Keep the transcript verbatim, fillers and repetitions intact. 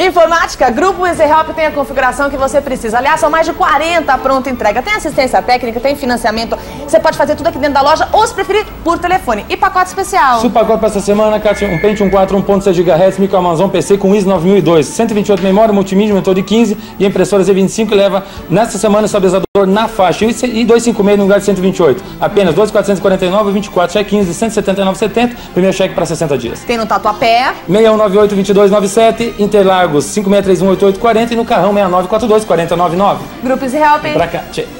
informática, Grupo EasyHelp tem a configuração que você precisa. Aliás, são mais de quarenta pronta entrega. Tem assistência técnica, tem financiamento. Você pode fazer tudo aqui dentro da loja ou, se preferir, por telefone. E pacote especial? Super pacote para essa semana, Kátia, um Pentium quatro, um ponto seis gigahertz, micro Amazon P C com I S O nove mil e dois, cento e vinte e oito memória, multimídia, monitor de quinze e impressora Z vinte e cinco, e leva nessa semana o estabilizador na faixa. E duzentos e cinquenta e seis no lugar de cento e vinte e oito. Apenas dois mil quatrocentos e quarenta e nove, vinte e quatro, cheque quinze, cento e setenta e nove reais e setenta centavos. Primeiro cheque para sessenta dias. Tem no Tatuapé. seis um nove oito, dois dois nove sete, Interlagos cinco seis três um, oito oito quatro zero e no Carrão seis nove quatro dois, quatro zero nove nove. Grupo EasyHelp. Pra cá, tchê.